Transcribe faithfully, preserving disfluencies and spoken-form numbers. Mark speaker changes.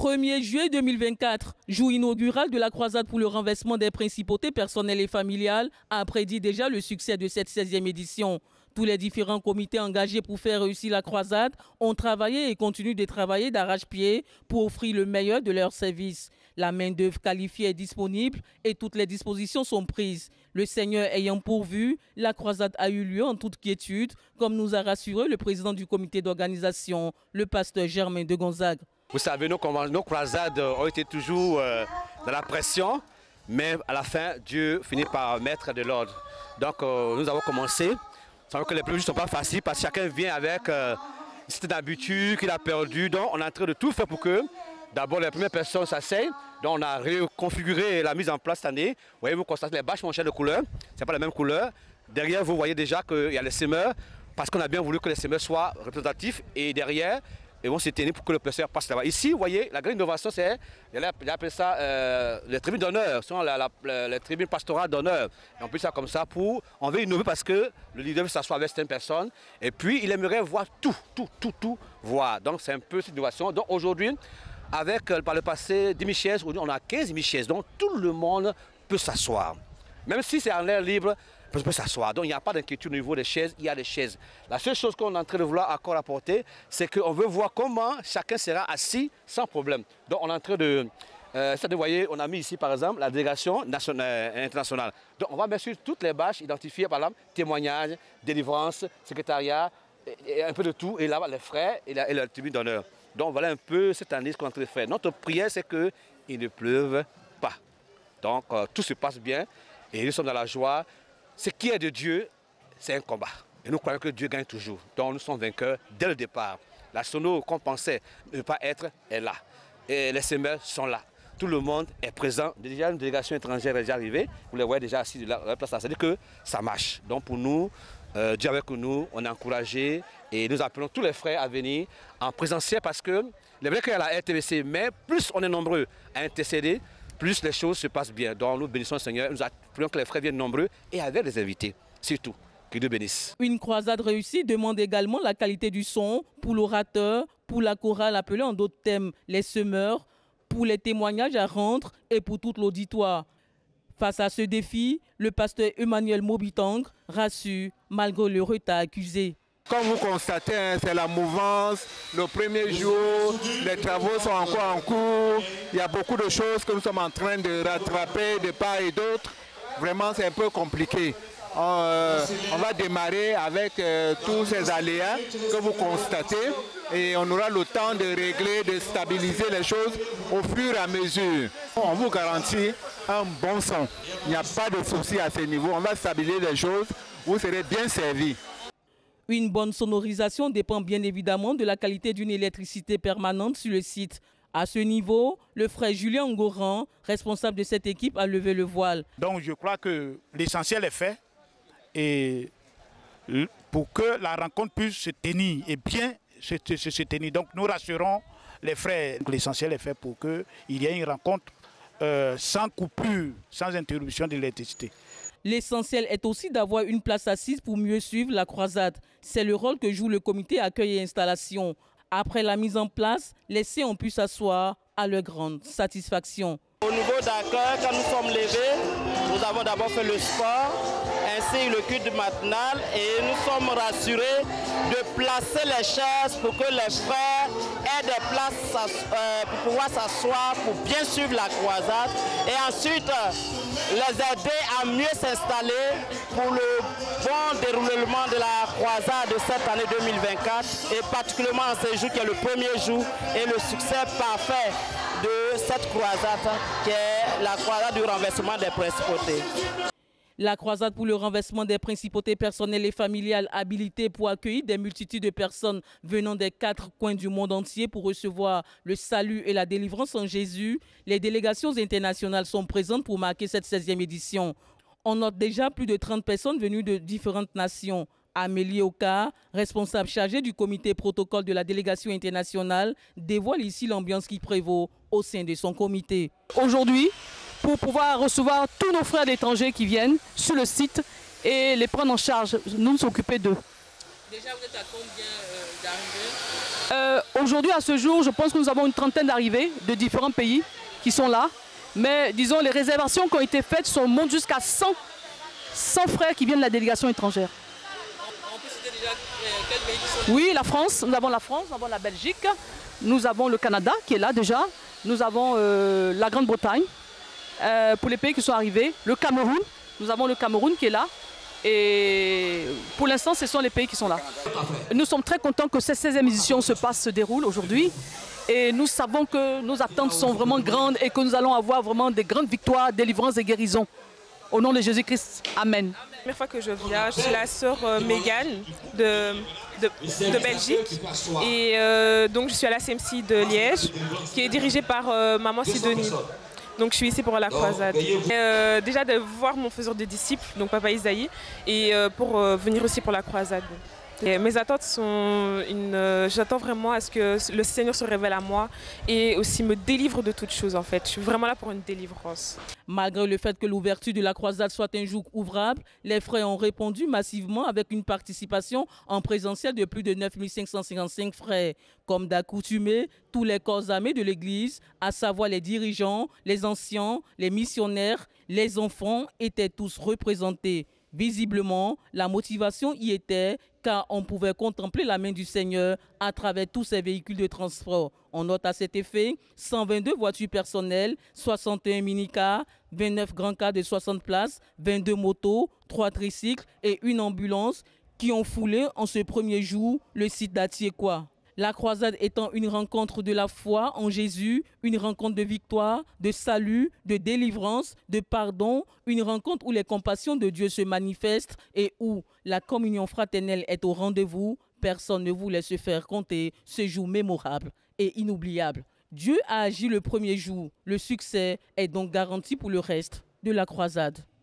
Speaker 1: premier juillet deux mille vingt-quatre, jour inaugural de la croisade pour le renversement des principautés personnelles et familiales, a prédit déjà le succès de cette seizième édition. Tous les différents comités engagés pour faire réussir la croisade ont travaillé et continuent de travailler d'arrache-pied pour offrir le meilleur de leurs services. La main-d'œuvre qualifiée est disponible et toutes les dispositions sont prises. Le Seigneur ayant pourvu, la croisade a eu lieu en toute quiétude, comme nous a rassuré le président du comité d'organisation, le pasteur Germain de Gonzague.
Speaker 2: Vous savez, nos, nos croisades ont été toujours euh, dans la pression, mais à la fin, Dieu finit par mettre de l'ordre. Donc euh, nous avons commencé. Vous savez que les premiers jours ne sont pas faciles parce que chacun vient avec euh, une certaine habitude qu'il a perdu. Donc on est en train de tout faire pour que d'abord les premières personnes s'asseyent. Donc on a reconfiguré la mise en place cette année. Vous voyez, vous constatez les bâches ont changé de couleur. Ce n'est pas la même couleur. Derrière, vous voyez déjà qu'il y a les semeurs parce qu'on a bien voulu que les semeurs soient représentatifs. Et derrière, ils vont se tenir pour que le pasteur passe là-bas. Ici, vous voyez, la grande innovation, c'est, il appelle ça euh, les tribunes d'honneur, ce sont la, la, les tribunes pastorales d'honneur. On peut ça comme ça pour, on veut innover parce que le leader veut s'asseoir avec certaines personnes. Et puis, il aimerait voir tout, tout, tout, tout voir. Donc, c'est un peu cette innovation. Donc, aujourd'hui, avec, par le passé, dix mille chaises, aujourd'hui, on a quinze mille chaises. Donc, tout le monde peut s'asseoir. Même si c'est en l'air libre, on peut s'asseoir. Donc il n'y a pas d'inquiétude au niveau des chaises, il y a des chaises. La seule chose qu'on est en train de vouloir encore apporter, c'est qu'on veut voir comment chacun sera assis sans problème. Donc on est en train de... Euh, ça, vous voyez, on a mis ici par exemple la délégation nationale, internationale. Donc on va mettre sur toutes les bâches identifiées par exemple témoignages, délivrance, secrétariat, et, et un peu de tout. Et là, les frais et la, et la tribune d'honneur. Donc voilà un peu cette année ce qu'on est en train de faire. Notre prière, c'est qu'il ne pleuve pas. Donc euh, tout se passe bien et nous sommes dans la joie. Ce qui est de Dieu, c'est un combat. Et nous croyons que Dieu gagne toujours. Donc nous sommes vainqueurs dès le départ. La sono qu'on pensait ne pas être est là. Et les semeurs sont là. Tout le monde est présent. Déjà une délégation étrangère est déjà arrivée. Vous les voyez déjà assis de la place. C'est-à-dire que ça marche. Donc pour nous, euh, Dieu avec nous, on est encouragés. Et nous appelons tous les frères à venir en présentiel parce que les vrai qu'il y a la R T V C, mais plus on est nombreux à intercéder, plus les choses se passent bien. Donc nous bénissons le Seigneur, nous appelons que les frères viennent nombreux et avec des invités, surtout. Que Dieu bénisse.
Speaker 1: Une croisade réussie demande également la qualité du son pour l'orateur, pour la chorale appelée en d'autres thèmes les semeurs, pour les témoignages à rendre et pour tout l'auditoire. Face à ce défi, le pasteur Emmanuel Mobitang rassure malgré le retard accusé.
Speaker 3: Comme vous constatez, hein, c'est la mouvance, le premier jour, les travaux sont encore en cours, il y a beaucoup de choses que nous sommes en train de rattraper de part et d'autre. Vraiment, c'est un peu compliqué. On, euh, on va démarrer avec euh, tous ces aléas que vous constatez et on aura le temps de régler, de stabiliser les choses au fur et à mesure. On vous garantit un bon son. Il n'y a pas de souci à ce niveau. On va stabiliser les choses, vous serez bien servis.
Speaker 1: Une bonne sonorisation dépend bien évidemment de la qualité d'une électricité permanente sur le site. À ce niveau, le frère Julien Ngoran, responsable de cette équipe, a levé le voile.
Speaker 4: Donc je crois que l'essentiel est fait et pour que la rencontre puisse se tenir et bien se, se, se tenir. Donc nous rassurons les frères. L'essentiel est fait pour qu'il y ait une rencontre euh, sans coupure, sans interruption de l'électricité.
Speaker 1: L'essentiel est aussi d'avoir une place assise pour mieux suivre la croisade. C'est le rôle que joue le comité accueil et installation. Après la mise en place, les siens ont pu s'asseoir à leur grande satisfaction.
Speaker 5: Au niveau d'accueil, quand nous sommes levés, nous avons d'abord fait le sport, ainsi le culte matinal et nous sommes rassurés de placer les chaises pour que les frères aient des places euh, pour pouvoir s'asseoir, pour bien suivre la croisade et ensuite les aider à mieux s'installer pour le bon déroulement de la croisade de cette année deux mille vingt-quatre et particulièrement en ce jour qui est le premier jour et le succès parfait de cette croisade qui est la croisade du renversement des principautés.
Speaker 1: La croisade pour le renversement des principautés personnelles et familiales habilitée pour accueillir des multitudes de personnes venant des quatre coins du monde entier pour recevoir le salut et la délivrance en Jésus. Les délégations internationales sont présentes pour marquer cette seizième édition. On note déjà plus de trente personnes venues de différentes nations. Amélie Oka, responsable chargée du comité protocole de la délégation internationale, dévoile ici l'ambiance qui prévaut au sein de son comité.
Speaker 6: Aujourd'hui, pour pouvoir recevoir tous nos frères d'étrangers qui viennent sur le site et les prendre en charge, nous nous occuper d'eux.
Speaker 1: Déjà, vous êtes à combien euh, d'arrivées
Speaker 6: euh, Aujourd'hui, à ce jour, je pense que nous avons une trentaine d'arrivées de différents pays qui sont là. Mais disons, les réservations qui ont été faites sont, montent jusqu'à cent, cent frères qui viennent de la délégation étrangère.
Speaker 1: On peut citer déjà euh, quels pays qui sont là?
Speaker 6: Oui, la France, nous avons la France, nous avons la Belgique, nous avons le Canada qui est là déjà, nous avons euh, la Grande-Bretagne euh, pour les pays qui sont arrivés, le Cameroun, nous avons le Cameroun qui est là. Et pour l'instant, ce sont les pays qui sont là. Nous sommes très contents que cette seizième édition se passe, se déroule aujourd'hui. Et nous savons que nos attentes sont vraiment grandes et que nous allons avoir vraiment des grandes victoires, délivrances et guérisons. Au nom de Jésus-Christ, Amen.
Speaker 7: La première fois que je viens, je suis la sœur euh, Mégane de, de, de Belgique. Et euh, donc je suis à la C M C de Liège, qui est dirigée par euh, Maman Sidonie. Donc je suis ici pour la croisade. Et, euh, déjà de voir mon faiseur de disciples, donc Papa Isaïe, et euh, pour euh, venir aussi pour la croisade. Et mes attentes sont une... Euh, j'attends vraiment à ce que le Seigneur se révèle à moi et aussi me délivre de toutes choses en fait. Je suis vraiment là pour une délivrance.
Speaker 1: Malgré le fait que l'ouverture de la croisade soit un jour ouvrable, les frères ont répondu massivement avec une participation en présentiel de plus de neuf mille cinq cent cinquante-cinq frères. Comme d'accoutumé, tous les corps armés de l'Église, à savoir les dirigeants, les anciens, les missionnaires, les enfants, étaient tous représentés. Visiblement, la motivation y était car on pouvait contempler la main du Seigneur à travers tous ces véhicules de transport. On note à cet effet cent vingt-deux voitures personnelles, soixante et un mini-cars, vingt-neuf grands cars de soixante places, vingt-deux motos, trois tricycles et une ambulance qui ont foulé en ce premier jour le site d'Atiekwa. La croisade étant une rencontre de la foi en Jésus, une rencontre de victoire, de salut, de délivrance, de pardon, une rencontre où les compassions de Dieu se manifestent et où la communion fraternelle est au rendez-vous. Personne ne voulait se faire compter ce jour mémorable et inoubliable. Dieu a agi le premier jour. Le succès est donc garanti pour le reste de la croisade.